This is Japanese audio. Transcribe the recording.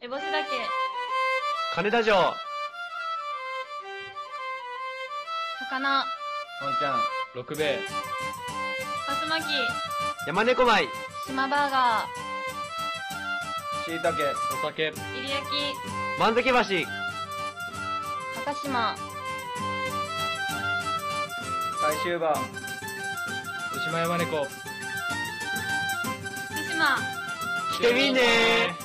烏帽子岳、 金田城、 魚、 本ちゃん、六兵衛、 竜巻、 山猫舞、 島バーガしいたけ、 お酒、 ー、入り焼き、 万崎橋、 高島、 最終馬、 牛島山猫、 福島、 来てみんねー。